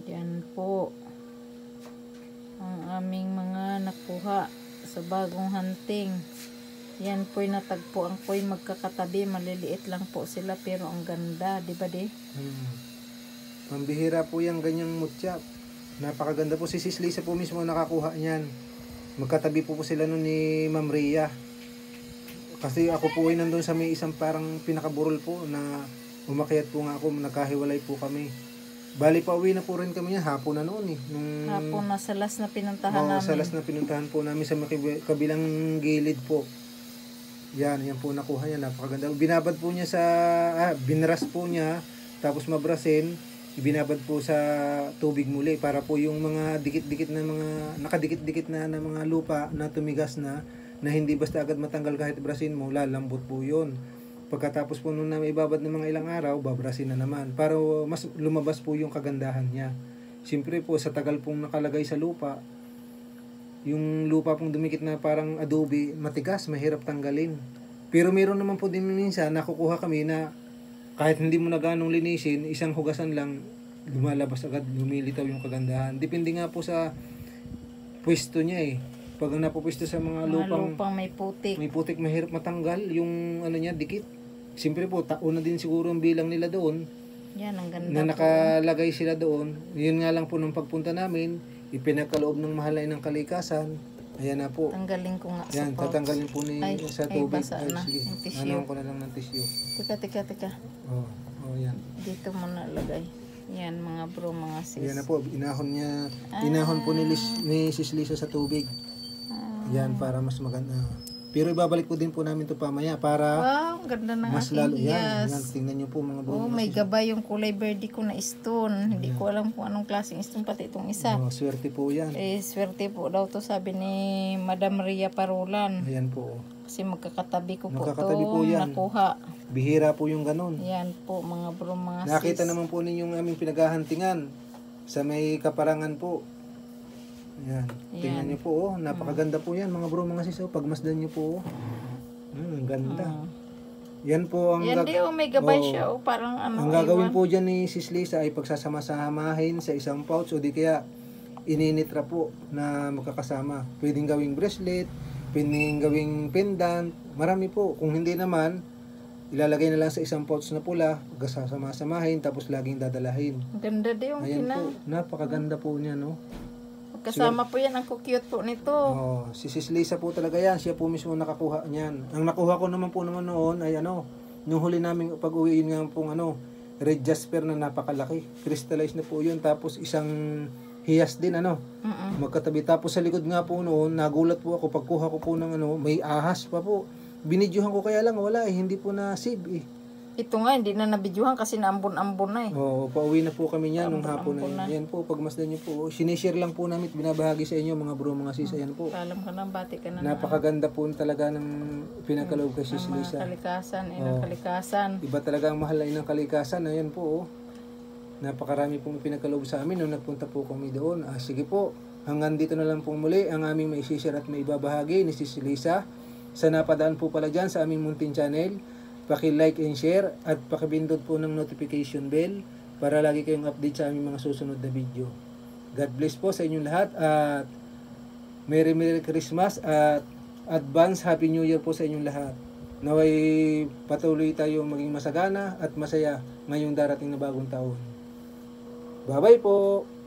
Yan po ang aming mga nakuha sa bagong hunting. Yan po'y natagpuan ko'y magkakatabi. Maliliit lang po sila pero ang ganda, di ba di? Pambihira po yung ganyang mutya. Napakaganda po. Si Sis Lisa po mismo nakakuha niyan. Magkatabi po sila nun ni Ma'am Rhea. Kasi ako po ay nandun sa may isang parang pinakaburol po na umakyat po nga ako. Nakahiwalay po kami. Bali pa uwi na po rin kami yan. Hapon na noon eh. Hapon na sa last na pinuntahan namin. Sa last na pinuntahan po namin sa kabilang gilid po. Yan po nakuha niya. Napakaganda. Binabad po niya sa, binras po niya. Tapos mabrasin. Ibinabad po sa tubig muli para po yung mga dikit-dikit na mga, nakadikit-dikit na mga lupa na tumigas na hindi basta agad matanggal kahit brasin mo, lalambot po yun. Pagkatapos po nung na ibabad ng mga ilang araw, babrasin na naman. Para mas lumabas po yung kagandahan niya. Siyempre po, sa tagal pong nakalagay sa lupa, yung lupa pong dumikit na parang adobe, matigas, mahirap tanggalin. Pero meron naman po din minsan, nakukuha kami na kahit hindi mo na ganong linisin, isang hugasan lang, lumalabas agad, lumilitaw yung kagandahan. Depende nga po sa pwesto niya eh. Pag napupwesto sa mga lupang may putik, mahirap matanggal yung ano niya, dikit. Siyempre po, una din siguro ang bilang nila doon. Yan, ang ganda na nakalagay sila doon. Yun nga lang po nung pagpunta namin, ipinakaloob ng mahalay ng kalikasan. Ayan na po. Tanggalin ko nga yan, sa pouch. tatanggalin po sa tubig. Basa na. Sige. Ano ko na lang ng tissue. Teka. Yan. Dito mo nalagay. Yan mga bro, mga sis. Yan na po, inahon po ni Sis Lisa sa tubig. Yan, para mas maganda. Pero ibabalik ko din po namin to pamaya para wow, ganda ng mas lalo. Yan, tingnan nyo po mga bro. may gabay yung kulay verde ko na stone. Hindi ko alam kung anong klaseng stone pati itong isa. Swerte po yan. Swerte po daw to sabi ni Madam Rhea Parolan. Ayan po. Kasi magkakatabi ko po yan. Nakuha. Bihira po yung ganun. Yan po mga bro, mga Nakita sis. naman po ninyong aming pinaghahantingan sa may Kaparangan po. Yan. Tingnan nyo po, napakaganda po yan mga bro, mga sis. Pagmasdan nyo po. Ang ganda. Yan po ang yan may gabay siya. Parang ang gagawin po dyan ni Sis Lisa ay pagsasama-samahin sa isang pouch o di kaya ininitra po na magkakasama. Pwedeng gawing bracelet, pwedeng gawing pendant, marami po. Kung hindi naman, ilalagay na lang sa isang pouch na pula, pagkasama-samahin, tapos laging dadalahin. Ganda din yung Ayan po, napakaganda po niya, no? Kasama po yan, ang cute po nito. Si Sis Lisa po talaga yan, siya po mismo nakakuha niyan. Ang nakuha ko naman po noon ay nung huli namin pag-uwi, yun nga pong red jasper na napakalaki. Crystallized na po yun, tapos isang hiyas din magkatabi. Tapos sa likod nga po noon, nagulat po ako pagkuha ko po ng may ahas pa po. Binidyohan ko kaya lang, wala hindi po na save eh. Ito nga, hindi na nabidyohan kasi naambon-ambon na eh. Pauwi na po kami niyan nung hapon na yan. Yan po, pagmasdan niyo po. Sinishare lang po namin, binabahagi sa inyo mga bro, mga sis. Ayan po. Alam ka na, bati ka na. Napakaganda po talaga ng pinakaloob kay Sis Lisa. Kalikasan, kalikasan. Iba talaga ang mahal ng kalikasan. Ayan po. Napakarami pong pinagkaloob sa amin nung nagpunta po kami doon. Sige po, hanggang dito na lang po muli ang aming maisishare at maibabahagi ni Sis Lisa. Sa napadaan po pala dyan sa aming munting channel, paki-like and share at pakibindot po ng notification bell para lagi kayong update sa aming mga susunod na video. God bless po sa inyong lahat at Merry Christmas at advance Happy New Year po sa inyong lahat. Naway patuloy tayong maging masagana at masaya ngayong darating na bagong taon. Bye-bye po!